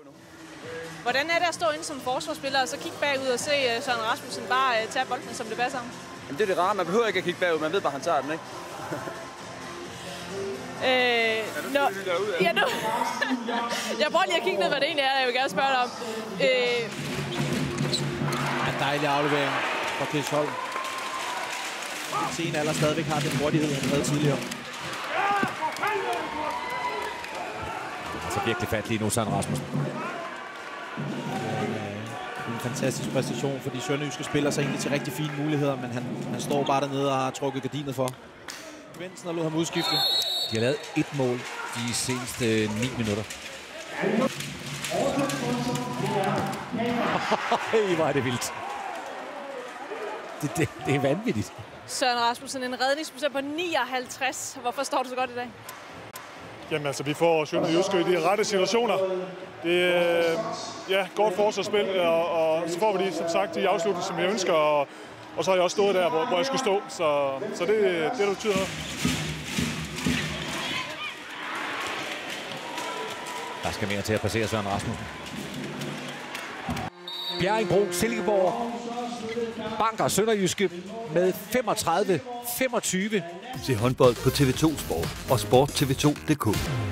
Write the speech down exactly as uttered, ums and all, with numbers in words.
Hvordan er det at stå inde som forsvarsspiller og så kigge bagud og se Søren Rasmussen bare tage bolden, som det passer ham? Jamen, det er det rare. Man behøver ikke at kigge bagud. Man ved bare, at han tager den, ikke? Øh, nå, ja, nu. Jeg prøver lige at kigge ned, hvad det egentlig er, jeg vil gerne spørge dig om. Øh, En dejlig aflevering fra Chris Holm. Sen alder stadigvæk har den hurtighed, han havde tidligere. Altså virkelig fat lige nu, Søren Rasmussen. En fantastisk præstation, fordi Sønderjyske spiller sig egentlig til rigtig fine muligheder, men han, han står bare dernede og har trukket gardinet for. Svendsen har lod ham udskifte. De har lavet et mål de seneste ni minutter. Ej, hvor er det vildt. Det, det, det er vanvittigt. Søren Rasmussen, en redningsprocent på nioghalvtreds. Hvorfor står du så godt i dag? Jamen altså, vi får Sønderjyske i de rette situationer. Det er ja, godt forsvarsspil, og, og så får vi de, som sagt, de afslutninger, som jeg ønsker, og, og så har jeg også stået der, hvor, hvor jeg skulle stå. Så, så det, det, det betyder noget. Der skal mere til at passere Søren Rasmussen. Bjerringbro, Silkeborg banker Sønderjyske med femogtredive femogtyve. Se håndbold på T V to Sport og Sport T V to punktum d k.